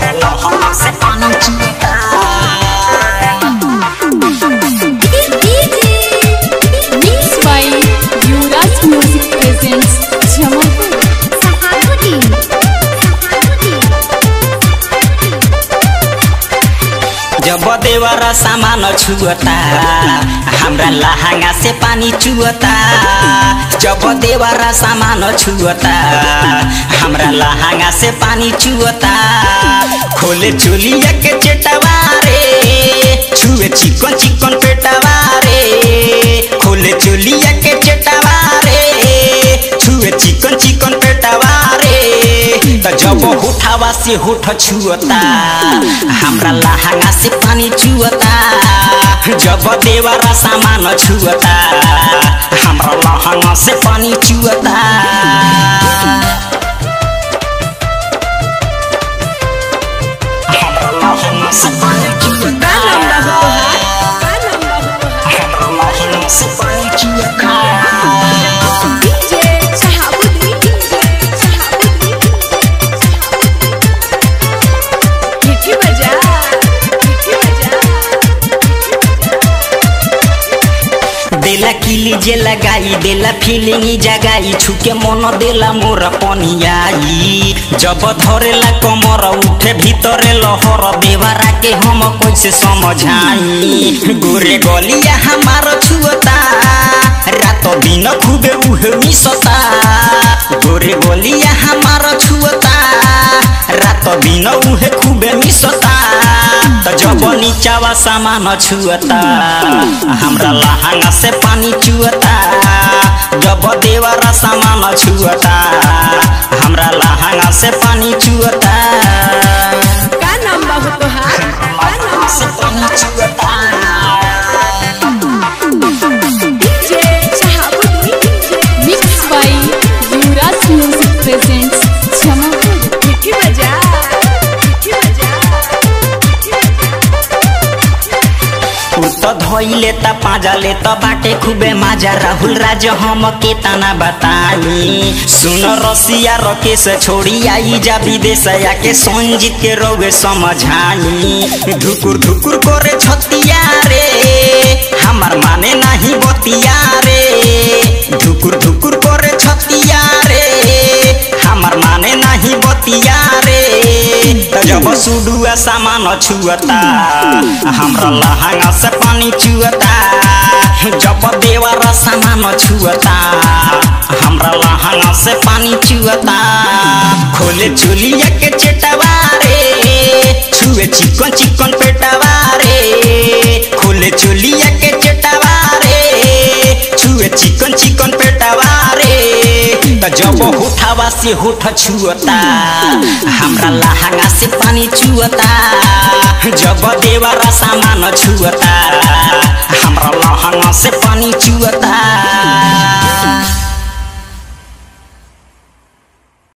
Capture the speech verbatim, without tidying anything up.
लहंगा से पानी चुअता। Mixed by Yuvraj Music presents Jamalpur. जब देवरा सामान छुअता हमरा लहंगा से पानी चुअता। जब देवरा सामान छुअता हमरा लहंगा से पानी चुअता। खोले चोलिया के चेटवा रे छुए चिकन चिकन पेटवा रे। खोले चोलिया के चेटवा रे छुए चिकन चिकन पेटवा रे। त जब होठवा से होठ छुअता हमरा लहंगा से पानी चुअता। जब देवरा सामान छुअता हमरा लहंगा से पानी चुअता। हमरा लहंगा से पानी चुअता। हमरा लहंगा से पानी चुअता। देला किली जे लगाई देला फीलिंग जगाई छुके मन देला मोर पनियाई। जब धरेला कमर उठे भीतरे लहर देवरा के हम कैसे समझाई। गोरे गलिया हमार छुअता रात दिन खूबे उहे मिसता। गोरे गलिया हमार छुअता रात दिन उहे खूबे मिसता। त जब नीचावा सामान छुअता हमरा लहंगा से पानी चुअता। जब देवरा सामान छुअता हमरा लहंगा से पानी चुअता। का नाम बाबू तोहार? लहंगा से पानी चुअता। Mixed by Yuvraj Music presents Jamalpur. Kitty baja, kitty baja, kitty baja. तो धोइले त पाजा ले त बाटे खूबे माजा। राहुल राज हम के तना बताई। सुन रसिया रके से छोड़ी आई जा विदेश के संजीत के रोगे समझाई। धुकुर धुकुर करे छतिया रे हमार माने नहीं बतिया रे। धुकुर धुकुर करे छतिया रे हमार माने नहीं बतिया रे। त जब सुडुआ सामान छुअता हमरा लहंगा से पानी चुअता। जब देवरा सामान छुअता हमरा लहंगा से पानी चुअता। खोले चोलिया के चेटवा रे छुए चिकन चिकन पेटवा रे। खोले चोलिया के चेटवा रे छुए चिकन चिकन पेटवा रे। त जब होठवा से होठ छुअता हमरा लहंगा से पानी चुअता। जब देवरा सामान छुअता हमरा लहंगा से पानी चुअता।